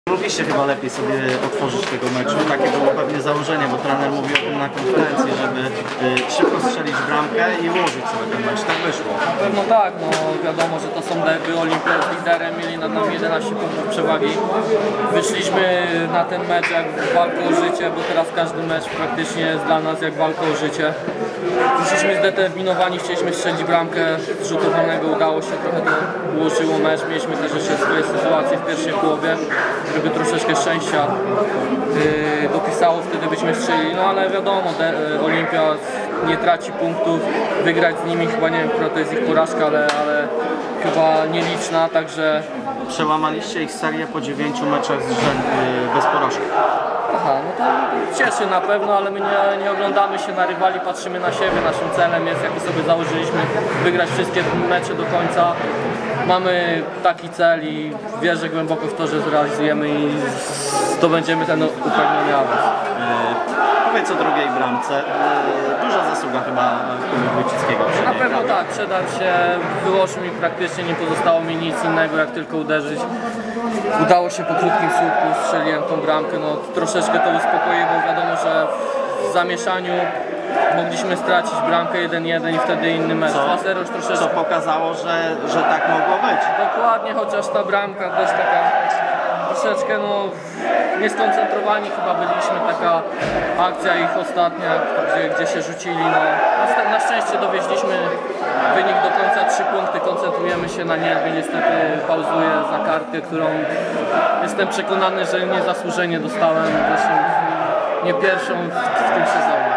Mogliście chyba lepiej sobie otworzyć tego meczu. Takie było pewnie założenie, bo trener mówił o tym na konferencji, żeby szybko strzelić bramkę i ułożyć sobie ten mecz. Tak wyszło. Na pewno tak, no wiadomo, że to są derby. Olimpia z liderem, mieli nad nami 11 punktów przewagi. Wyszliśmy na ten mecz jak walką o życie, bo teraz każdy mecz praktycznie jest dla nas jak walka o życie. Wyszliśmy zdeterminowani, chcieliśmy strzelić bramkę zrzutowanego, udało się, trochę to ułożyło mecz. Mieliśmy też jeszcze swoje sytuacje w pierwszej połowie. Gdyby troszeczkę szczęścia dopisało, wtedy byśmy strzelili, no ale wiadomo, Olimpia nie traci punktów, wygrać z nimi chyba, nie wiem, która to jest ich porażka, ale chyba nieliczna, także... Przełamaliście ich serię po 9 meczach z rzędu bez porażki. Aha, no to cieszy na pewno, ale my nie oglądamy się na rywali, patrzymy na siebie. Naszym celem jest, jaki sobie założyliśmy, wygrać wszystkie mecze do końca. Mamy taki cel i wierzę głęboko w to, że zrealizujemy i zdobędziemy ten uprawniony awans. Powiedz o drugiej bramce. Duża zasługa chyba Wójcickiego. Na pewno tak, przedarł się, wyłożył mi praktycznie, nie pozostało mi nic innego jak tylko uderzyć. Udało się po krótkim słupku, strzeliłem tą bramkę, no troszeczkę to uspokoiło, wiadomo, że w zamieszaniu mogliśmy stracić bramkę 1-1 i wtedy inny mecz. 2-0 już troszeczkę... Co pokazało, że tak mogło być. Dokładnie, chociaż ta bramka też taka troszeczkę nieskoncentrowani chyba byliśmy, taka akcja ich ostatnia, gdzie się rzucili. No, na szczęście dowieźliśmy wynik do końca, 3 punkty, koncentrujemy się na niebie, niestety pauzuję za kartkę, którą jestem przekonany, że niezasłużenie dostałem, zresztą nie pierwszą w tym sezonie.